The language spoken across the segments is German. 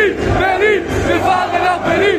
Berlin, Berlin, wir fahren nach Berlin.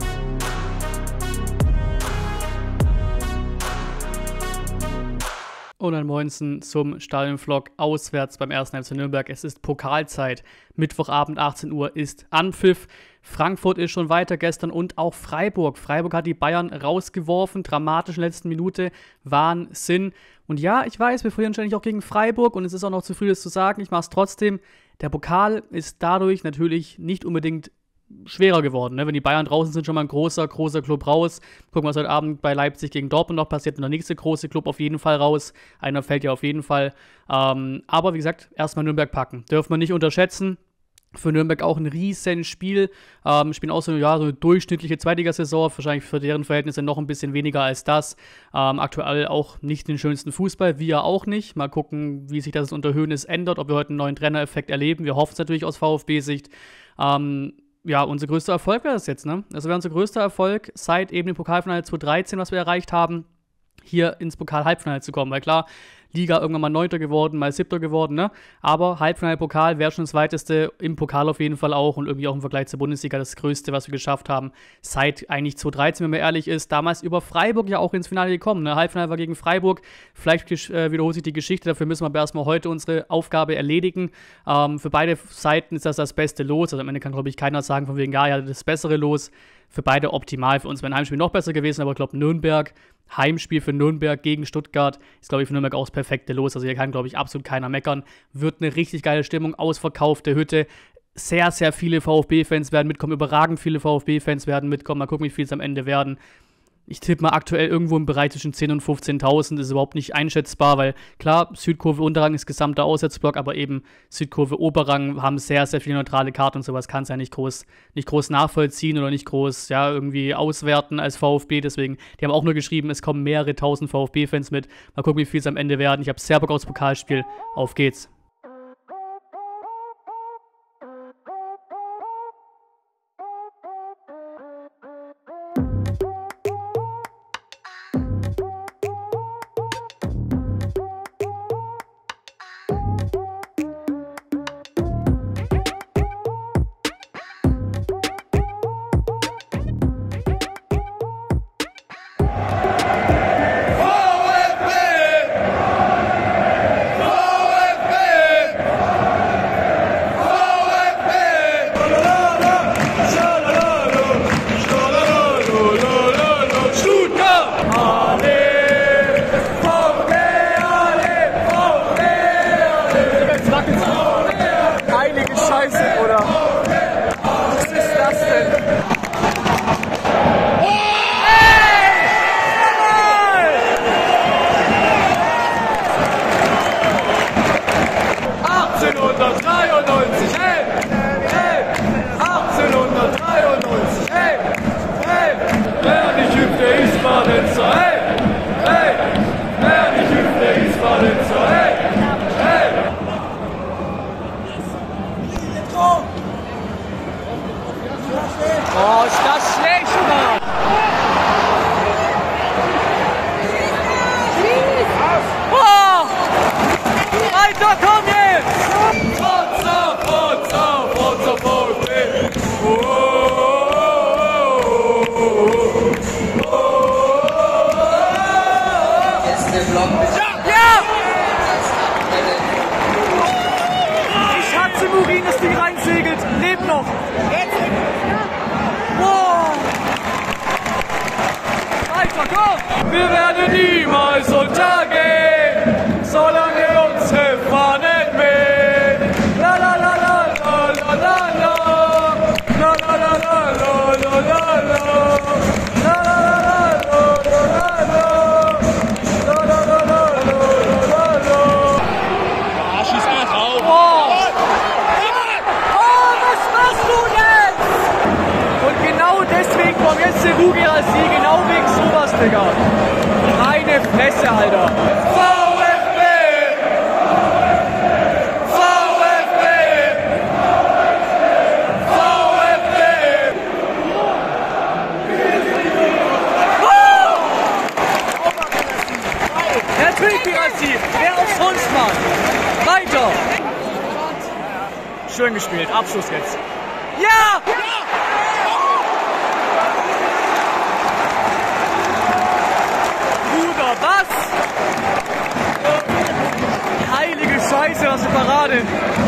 Und ein Moinsen zum Stadionvlog auswärts beim 1. FC Nürnberg. Es ist Pokalzeit. Mittwochabend 18 Uhr ist Anpfiff. Frankfurt ist schon weiter gestern und auch Freiburg. Freiburg hat die Bayern rausgeworfen. Dramatisch in der letzten Minute. Wahnsinn. Und ja, ich weiß, wir verlieren wahrscheinlich auch gegen Freiburg und es ist auch noch zu früh, das zu sagen. Ich mache es trotzdem. Der Pokal ist dadurch natürlich nicht unbedingt schwerer geworden. Ne? Wenn die Bayern draußen sind, schon mal ein großer Club raus. Gucken, was heute Abend bei Leipzig gegen Dortmund noch passiert. Und der nächste große Club auf jeden Fall raus. Einer fällt ja auf jeden Fall. Aber wie gesagt, erstmal Nürnberg packen. Dürfen wir nicht unterschätzen. Für Nürnberg auch ein riesen Spiel. Spielen auch so eine durchschnittliche Zweitligasaison. Wahrscheinlich für deren Verhältnisse noch ein bisschen weniger als das. Aktuell auch nicht den schönsten Fußball. Wir auch nicht. Mal gucken, wie sich das unter Hoeneß ändert. Ob wir heute einen neuen Trainereffekt erleben. Wir hoffen es natürlich aus VfB-Sicht. Ja, unser größter Erfolg wäre das jetzt, ne? Also wäre unser größter Erfolg seit eben dem Pokalfinale 2013, was wir erreicht haben, hier ins Pokal-Halbfinale zu kommen. Weil klar, Liga irgendwann mal 9. geworden, mal 7. geworden, ne? Aber Halbfinale-Pokal wäre schon das weiteste, im Pokal auf jeden Fall auch und irgendwie auch im Vergleich zur Bundesliga das größte, was wir geschafft haben, seit eigentlich 2013, wenn man ehrlich ist. Damals über Freiburg ja auch ins Finale gekommen, ne? Halbfinale war gegen Freiburg. Vielleicht wiederholt sich die Geschichte, dafür müssen wir aber erstmal heute unsere Aufgabe erledigen. Für beide Seiten ist das beste Los. Also am Ende kann, glaube ich, keiner sagen, von wegen, ja, das bessere Los. Für beide optimal. Für uns wäre ein Heimspiel noch besser gewesen, aber ich glaube, Nürnberg, Heimspiel für Nürnberg gegen Stuttgart, ist, glaube ich, für Nürnberg auch das perfekte Los. Also hier kann, glaube ich, absolut keiner meckern. Wird eine richtig geile Stimmung, ausverkaufte Hütte. Sehr, sehr viele VfB-Fans werden mitkommen, überragend viele VfB-Fans werden mitkommen. Mal gucken, wie viel es am Ende werden. Ich tippe mal aktuell irgendwo im Bereich zwischen 10.000 und 15.000. Das ist überhaupt nicht einschätzbar, weil klar, Südkurve Unterrang ist gesamter Auswärtsblock, aber eben Südkurve Oberrang haben sehr, sehr viele neutrale Karten und sowas kann es ja nicht groß nachvollziehen oder nicht groß irgendwie auswerten als VfB. Deswegen, die haben auch nur geschrieben, es kommen mehrere tausend VfB-Fans mit. Mal gucken, wie viel es am Ende werden. Ich habe sehr Bock aufs Pokalspiel. Auf geht's. Oh, ist das schlecht, Mann! Oh! Alter, komm jetzt! Forza, VfB! Ja! Ich hatte Murin, dass die reinsegelt. Lebt noch! Wow! Weiter, komm! Wir werden niemals untergehen, solange unsere Fahnen wehen. La la la la la la la la. La la la la la la la la. La la la la la la la. La la la la la la la. Ah, schieß mal drauf! Oh, was machst du jetzt? Und genau deswegen kommt jetzt der Rugi-Rassi, genau wegen sowas, Digga. Meine Fresse, Alter. VfB! VfB! VfB! Natürlich Girassi. Wer auch sonst, Mann. Weiter. Schön gespielt. Abschluss jetzt. Ja! Bruder, was? Heilige Scheiße, was eine Parade.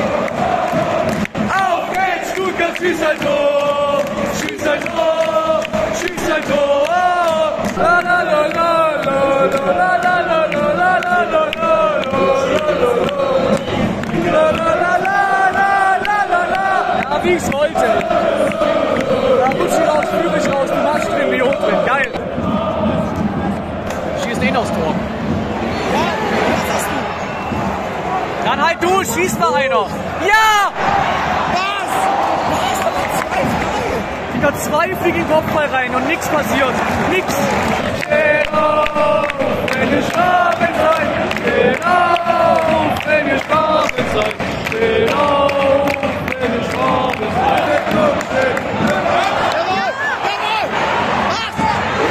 Auf geht's, Stuttgart, schieß ein Tor! Schieß ein Tor! Schieß ein Tor! La la la la la la la la la la la la la la. Ja, wie ich's wollte. Da rutscht ich raus, führe ich raus, du machst drin, wie hoch drin. Geil. Schießt eh noch das Tor. Ja, was hast du? Dann halt du, schieß mal einer. Ja! Was? Du hast aber 2 Freie. Wieder 2 fliegen Kopfball rein und nichts passiert. Nix. Steh auf, wenn ihr Schwaben seid. Steh auf, wenn ihr Schwaben seid. Steh auf, wenn ihr Schwaben seid. Jawohl! Jawohl! Was?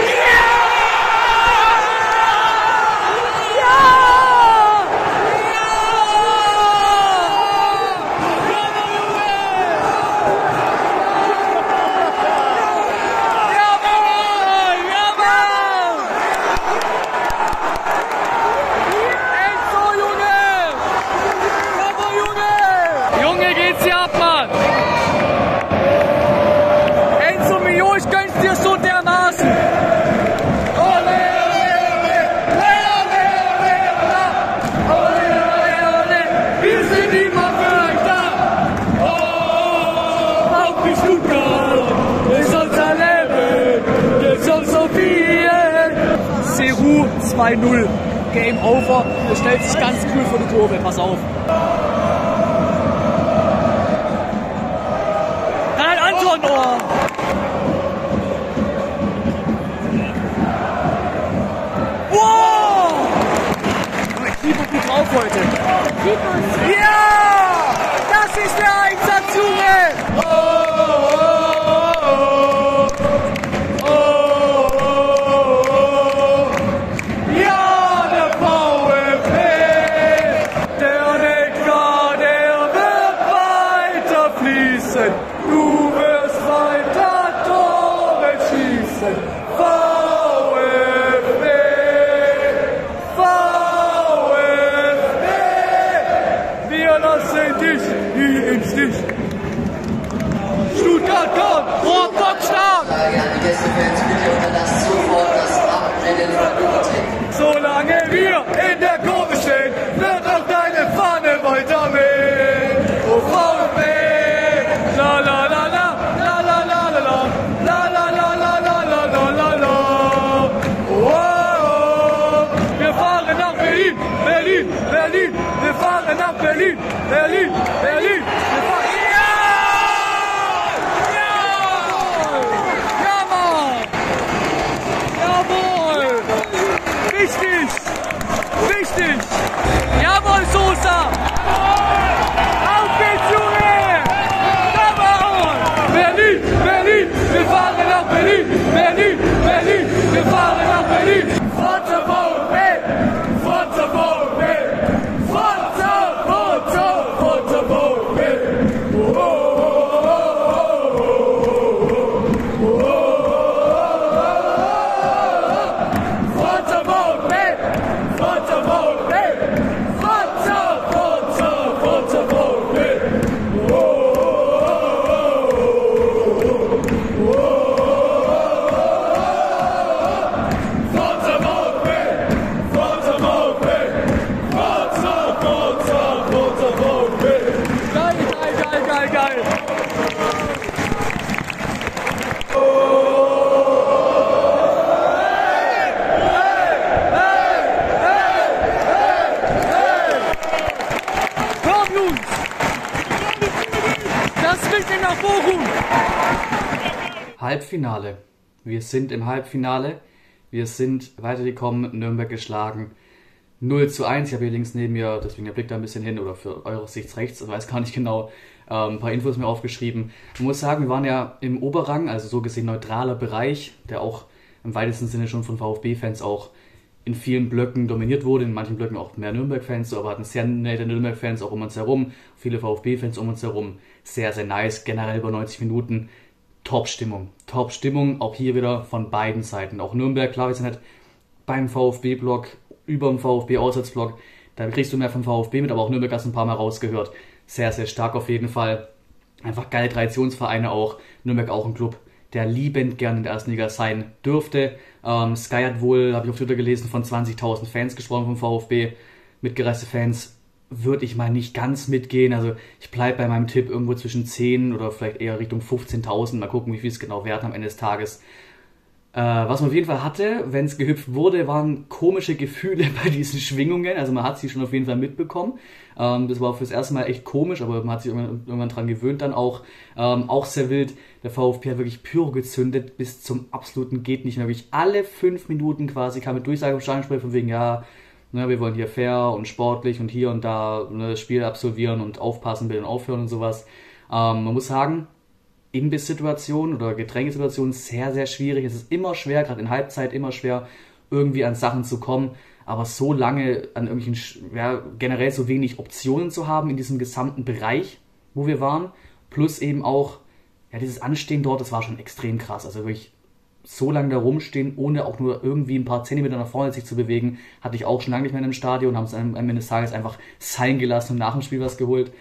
Junge, geht's hier ab, Mann! Enzo Mio, ich gönn's dir so dermaßen! Ole, ole, ole, ole, ole, ole, wir sind immer für euch da. Oh, auf die Stuttgart, ist unser Leben, ist uns so viel. Seru 2-0. Game over. Er stellt sich ganz cool vor die Kurve. Pass auf. Dann halt Anton. Oh. Wow! Der Keeper gut drauf heute. Ja! Das ist der Einsatz, Junge! Ja, der VfB, der Neckar, der wird weiter fließen. Du wirst weiter Tore schießen. VfB, VfB, wir lassen dich nie im Stich. Stuttgart kommt, Rohrbock stark. Frage an die Gästefans, bitte unterlasst sofort das Abbrennen von Bürgertech. Solange wir in der Kurve stehen, wird auch deine Fahne weiter wehen. Oh VfB, la la la la, la la la la la, la la la la la la la la la. Oh, oh, wir fahren nach Berlin, Berlin, Berlin, wir fahren nach Berlin, Berlin, Berlin. Wir fahren Wichtig! Wichtig! Jawohl, Sosa! Auf geht's, Junge! Come on! Berlin, Berlin, wir fahren nach Berlin, Berlin, Berlin, wir fahren nach Berlin. Forza VfB, Forza VfB, Forza, Forza, Forza VfB. Oh, oh, oh, oh, oh, oh, oh. Forza VfB, Forza VfB, Forza, Forza, Forza VfB. Oh, oh, oh, oh, oh. Forza VfB, Forza VfB, Forza, Forza, Forza VfB. Geil, geil, geil, geil, geil! Komm, Jungs! Das Richtige nach Bochum! Halbfinale. Wir sind im Halbfinale. Wir sind weitergekommen, Nürnberg geschlagen. 0:1. Ich habe hier links neben mir, deswegen der Blick da ein bisschen hin, oder für eure Sicht rechts, ich weiß gar nicht genau, ein paar Infos mir aufgeschrieben. Ich muss sagen, wir waren ja im Oberrang, also so gesehen neutraler Bereich, der auch im weitesten Sinne schon von VfB-Fans auch in vielen Blöcken dominiert wurde, in manchen Blöcken auch mehr Nürnberg-Fans, so, aber hatten sehr nette Nürnberg-Fans auch um uns herum, viele VfB-Fans um uns herum. sehr, sehr nice. Generell über 90 Minuten Top-Stimmung. Top-Stimmung, auch hier wieder von beiden Seiten. Auch Nürnberg, klar, wir sind halt beim VfB-Block, über dem VfB-Auswärtsblock. Da kriegst du mehr vom VfB mit, aber auch Nürnberg hast du ein paar Mal rausgehört. Sehr, sehr stark auf jeden Fall. Einfach geile Traditionsvereine auch. Nürnberg auch ein Club, der liebend gern in der ersten Liga sein dürfte. Sky hat wohl, habe ich auf Twitter gelesen, von 20.000 Fans gesprochen vom VfB. Mitgereiste Fans würde ich mal nicht ganz mitgehen. Also ich bleibe bei meinem Tipp irgendwo zwischen 10 oder vielleicht eher Richtung 15.000. Mal gucken, wie viel es genau werden am Ende des Tages. Was man auf jeden Fall hatte, wenn es gehüpft wurde, waren komische Gefühle bei diesen Schwingungen. Also man hat sie schon auf jeden Fall mitbekommen. Das war fürs erste Mal echt komisch, aber man hat sich irgendwann dran gewöhnt dann auch. Auch sehr wild. Der VfB hat wirklich Pyro gezündet bis zum absoluten geht nicht mehr. Wirklich alle 5 Minuten quasi kam mit Durchsage im Stadionsprecher von wegen, ja, ne, wir wollen hier fair und sportlich und hier und da das Spiel absolvieren und aufpassen, bitte und aufhören und sowas. Man muss sagen, Imbisssituationen oder Getränkesituationen sehr, sehr schwierig. Es ist immer schwer, gerade in Halbzeit immer schwer, irgendwie an Sachen zu kommen. Aber so lange an irgendwelchen, ja, generell so wenig Optionen zu haben in diesem gesamten Bereich, wo wir waren, plus eben auch, ja, dieses Anstehen dort, das war schon extrem krass. Also wirklich so lange da rumstehen, ohne auch nur irgendwie ein paar Zentimeter nach vorne sich zu bewegen, hatte ich auch schon lange nicht mehr in einem Stadion, haben es am Ende des Tages einfach sein gelassen und nach dem Spiel was geholt.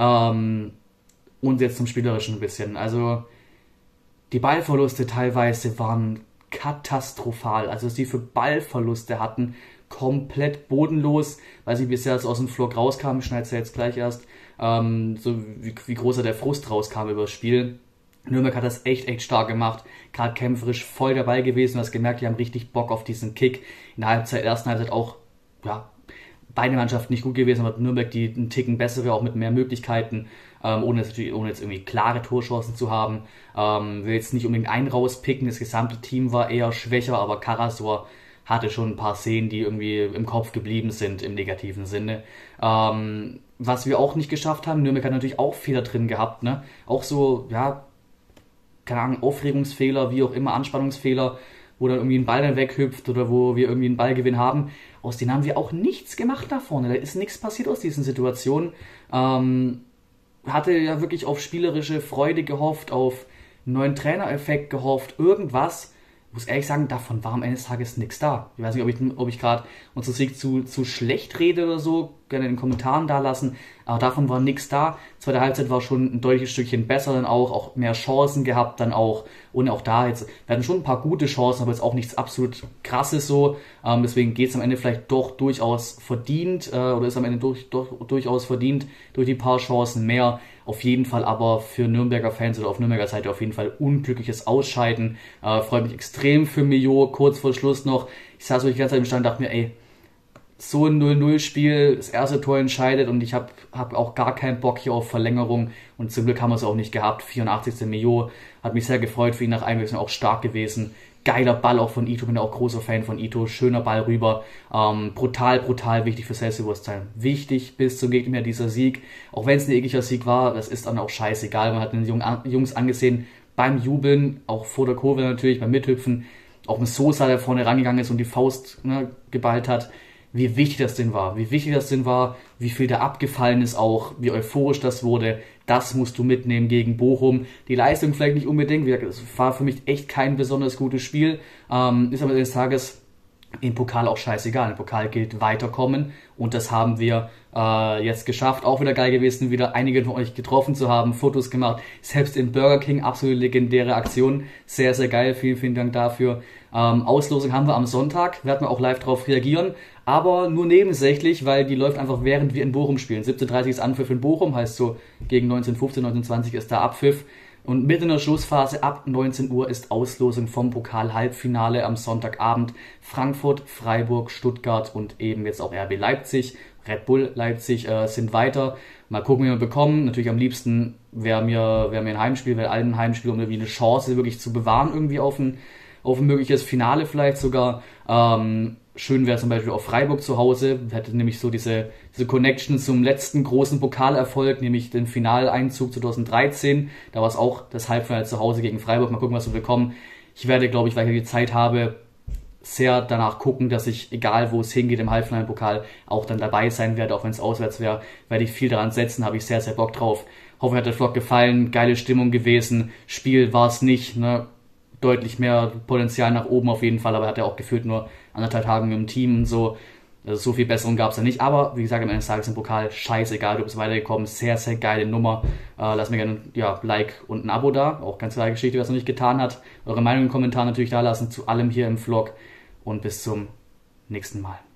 Und jetzt zum Spielerischen ein bisschen. Also die Ballverluste teilweise waren katastrophal. Also was die für Ballverluste hatten, komplett bodenlos. Weiß nicht, wie es jetzt aus dem Vlog rauskam, ich schneide es ja jetzt gleich erst. So wie großer der Frust rauskam über das Spiel. Nürnberg hat das echt stark gemacht. Gerade kämpferisch voll dabei gewesen. Du hast gemerkt, die haben richtig Bock auf diesen Kick. In der ersten Halbzeit auch, ja, beide Mannschaften nicht gut gewesen, aber Nürnberg die einen Ticken bessere, auch mit mehr Möglichkeiten, ohne jetzt irgendwie klare Torchancen zu haben. Will jetzt nicht unbedingt einen rauspicken, das gesamte Team war eher schwächer, aber Karasor hatte schon ein paar Szenen, die irgendwie im Kopf geblieben sind, im negativen Sinne. Was wir auch nicht geschafft haben, Nürnberg hat natürlich auch Fehler drin gehabt, ne? Auch so, ja, keine Ahnung, Aufregungsfehler, wie auch immer, Anspannungsfehler, wo dann irgendwie ein Ball dann weghüpft oder wo wir irgendwie einen Ballgewinn haben. Aus denen haben wir auch nichts gemacht da vorne. Da ist nichts passiert aus diesen Situationen. Hatte ja wirklich auf spielerische Freude gehofft, auf einen neuen Trainereffekt gehofft, irgendwas. Ich muss ehrlich sagen, davon war am Ende des Tages nichts da. Ich weiß nicht, ob ich gerade unseren Sieg zu schlecht rede oder so, gerne in den Kommentaren da lassen, aber davon war nichts da. Zweite Halbzeit war schon ein deutliches Stückchen besser dann auch mehr Chancen gehabt dann auch, und auch da jetzt, wir hatten schon ein paar gute Chancen, aber jetzt auch nichts absolut krasses so, deswegen geht es am Ende vielleicht doch durchaus verdient, oder ist am Ende durchaus verdient durch die paar Chancen mehr. Auf jeden Fall aber für Nürnberger Fans oder auf Nürnberger Seite auf jeden Fall unglückliches Ausscheiden. Freut mich extrem für Mio, kurz vor Schluss noch. Ich saß so die ganze Zeit im Stand und dachte mir, ey, so ein 0-0-Spiel, das erste Tor entscheidet und ich hab auch gar keinen Bock hier auf Verlängerung und zum Glück haben wir es auch nicht gehabt. 84. Mio, hat mich sehr gefreut für ihn nach Einwechslung, auch stark gewesen. Geiler Ball auch von Ito, bin auch großer Fan von Ito, schöner Ball rüber, brutal wichtig für Selbstbewusstsein. Wichtig bis zum Gegner dieser Sieg, auch wenn es ein ekliger Sieg war, das ist dann auch scheißegal, man hat den Jungs angesehen beim Jubeln, auch vor der Kurve natürlich, beim Mithüpfen, auch mit Sosa, der vorne rangegangen ist und die Faust geballt hat, wie wichtig das denn war, wie viel da abgefallen ist auch, wie euphorisch das wurde, das musst du mitnehmen gegen Bochum. Die Leistung vielleicht nicht unbedingt, es war für mich echt kein besonders gutes Spiel, ist aber am Ende des Tages im Pokal auch scheißegal. Im Pokal gilt weiterkommen und das haben wir jetzt geschafft. Auch wieder geil gewesen, wieder einige von euch getroffen zu haben, Fotos gemacht, selbst in Burger King, absolut legendäre Aktion, sehr, sehr geil, vielen Dank dafür. Auslosung haben wir am Sonntag, werden wir auch live drauf reagieren, aber nur nebensächlich, weil die läuft einfach während wir in Bochum spielen. 17:30 ist Anpfiff in Bochum, heißt so gegen 19:15, 19:20 ist da Abpfiff. Und mitten in der Schlussphase ab 19 Uhr ist Auslosung vom Pokal-Halbfinale am Sonntagabend. Frankfurt, Freiburg, Stuttgart und eben jetzt auch RB Leipzig, Red Bull Leipzig sind weiter. Mal gucken, wie wir bekommen. Natürlich am liebsten wäre mir ein Heimspiel, wäre allen ein Heimspiel, um irgendwie eine Chance wirklich zu bewahren, irgendwie auf ein mögliches Finale vielleicht sogar. Schön wäre zum Beispiel auch Freiburg zu Hause, hätte nämlich so diese Connection zum letzten großen Pokalerfolg, nämlich den Finaleinzug 2013. Da war es auch das Halbfinale zu Hause gegen Freiburg. Mal gucken, was wir bekommen. Ich werde, glaube ich, weil ich die Zeit habe, sehr danach gucken, dass ich, egal wo es hingeht im Halbfinale-Pokal, auch dann dabei sein werde, auch wenn es auswärts wäre, werde ich viel daran setzen, habe ich sehr, sehr Bock drauf. Hoffe, euch hat der Vlog gefallen. Geile Stimmung gewesen. Spiel war es nicht, ne? Deutlich mehr Potenzial nach oben auf jeden Fall, aber er hat ja auch gefühlt nur 1,5 Tage im Team und so. Also so viel Besserung gab es ja nicht, aber wie gesagt, am Ende des Tages im Pokal scheißegal, du bist weitergekommen, sehr, sehr geile Nummer. Lasst mir gerne Like und ein Abo da, auch ganz klare Geschichte, wer es noch nicht getan hat. Eure Meinung im Kommentar natürlich da lassen zu allem hier im Vlog und bis zum nächsten Mal.